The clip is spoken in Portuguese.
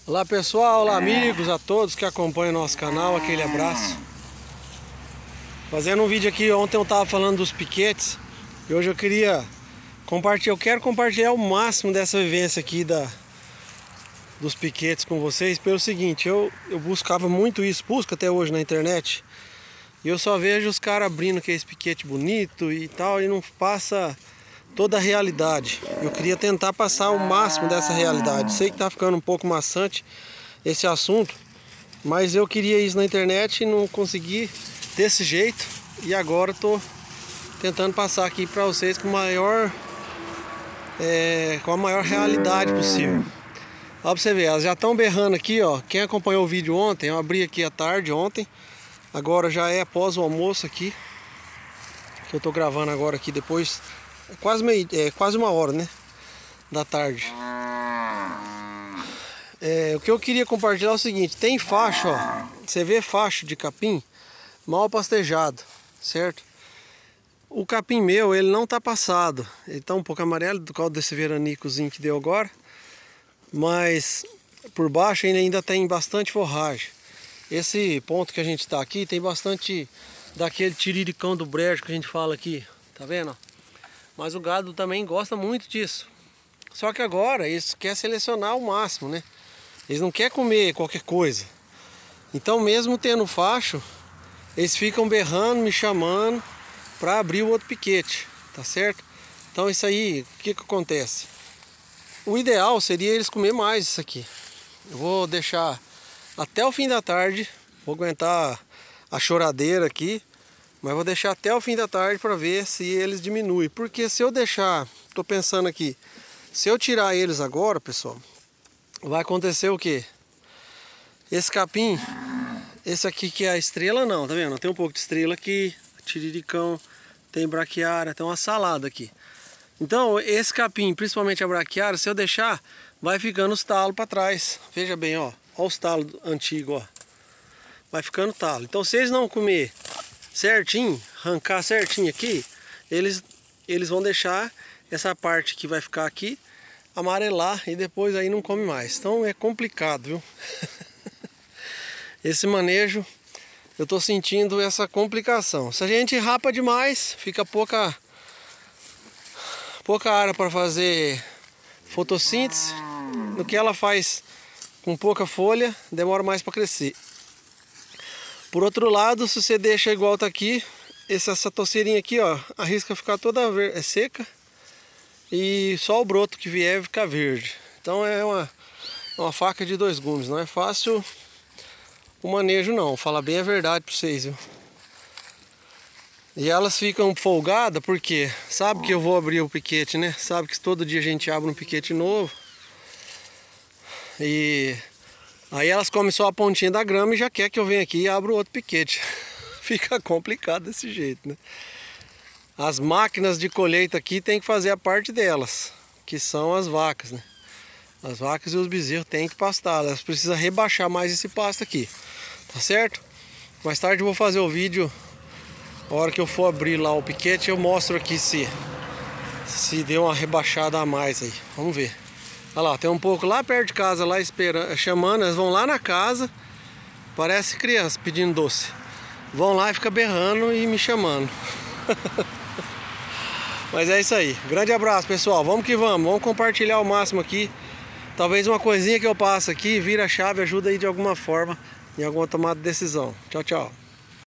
Olá pessoal, olá amigos, a todos que acompanham o nosso canal, aquele abraço. Fazendo um vídeo aqui, ontem eu estava falando dos piquetes e hoje eu quero compartilhar o máximo dessa vivência aqui dos piquetes com vocês. Pelo seguinte, eu buscava muito isso, busco até hoje na internet, e eu só vejo os caras abrindo aquele piquete bonito e tal, e não passa toda a realidade. Eu queria tentar passar o máximo dessa realidade. Sei que tá ficando um pouco maçante esse assunto, mas eu queria isso na internet e não consegui desse jeito, e agora tô tentando passar aqui para vocês com a maior realidade possível. Ó, pra você ver, elas já estão berrando aqui, ó. Quem acompanhou o vídeo ontem, eu abri aqui à tarde ontem, agora já é após o almoço aqui, que eu tô gravando agora aqui depois. Quase uma hora, né, da tarde. O que eu queria compartilhar é o seguinte: tem facho, ó. Você vê facho de capim mal pastejado, certo? O capim meu, ele não tá passado, ele tá um pouco amarelo por causa desse veranicozinho que deu agora, mas por baixo ele ainda tem bastante forragem. Esse ponto que a gente tá aqui tem bastante daquele tiriricão do brejo que a gente fala aqui, tá vendo? Mas o gado também gosta muito disso. Só que agora eles querem selecionar o máximo, né? Eles não querem comer qualquer coisa. Então, mesmo tendo facho, eles ficam berrando, me chamando para abrir o outro piquete, tá certo? Então isso aí, o que acontece? O ideal seria eles comer mais isso aqui. Eu vou deixar até o fim da tarde, vou aguentar a choradeira aqui, mas vou deixar até o fim da tarde para ver se eles diminuem. Porque se eu deixar, tô pensando aqui, se eu tirar eles agora, pessoal, vai acontecer o quê? Esse capim, esse aqui que é a estrela, não, tá vendo? Tem um pouco de estrela aqui, tiriricão, tem braquiária, tem uma salada aqui. Então, esse capim, principalmente a braquiária, se eu deixar, vai ficando os talos para trás. Veja bem, ó os talos antigos, ó. Vai ficando talo. Então, se eles não comer certinho, arrancar certinho aqui, eles vão deixar essa parte que vai ficar aqui amarelar e depois aí não come mais. Então é complicado, viu? Esse manejo, eu tô sentindo essa complicação. Se a gente rapa demais, fica pouca área para fazer fotossíntese. No que ela faz com pouca folha, demora mais para crescer. Por outro lado, se você deixa igual tá aqui, essa toceirinha aqui, ó, arrisca ficar toda seca e só o broto que vier ficar verde. Então é uma faca de dois gumes, não é fácil o manejo não, vou falar bem a verdade para vocês, viu? E elas ficam folgadas porque sabe que eu vou abrir o piquete, né? Sabe que todo dia a gente abre um piquete novo. E aí elas comem só a pontinha da grama e já quer que eu venha aqui e abra outro piquete. Fica complicado desse jeito, né? As máquinas de colheita aqui tem que fazer a parte delas, que são as vacas, né? As vacas e os bezerros têm que pastar, elas precisam rebaixar mais esse pasto aqui, tá certo? Mais tarde eu vou fazer o vídeo, a hora que eu for abrir lá o piquete eu mostro aqui se deu uma rebaixada a mais aí, vamos ver. Olha lá, tem um pouco lá perto de casa, lá esperando, chamando, elas vão lá na casa, parece criança pedindo doce. Vão lá e ficam berrando e me chamando. Mas é isso aí, grande abraço pessoal, vamos que vamos compartilhar o máximo aqui. Talvez uma coisinha que eu passo aqui, vira a chave, ajuda aí de alguma forma, em alguma tomada de decisão. Tchau, tchau.